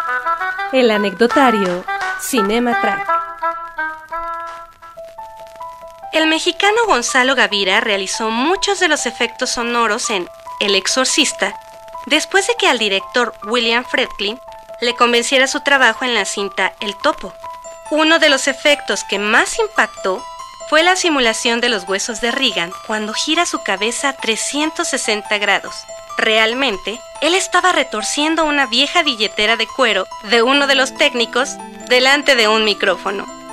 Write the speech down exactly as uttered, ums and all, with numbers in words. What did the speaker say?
El anecdotario Cinematrack. El mexicano Gonzalo Gavira realizó muchos de los efectos sonoros en El Exorcista después de que al director William Friedkin le convenciera su trabajo en la cinta El Topo. Uno de los efectos que más impactó fue la simulación de los huesos de Regan cuando gira su cabeza trescientos sesenta grados. Realmente, él estaba retorciendo una vieja billetera de cuero de uno de los técnicos delante de un micrófono.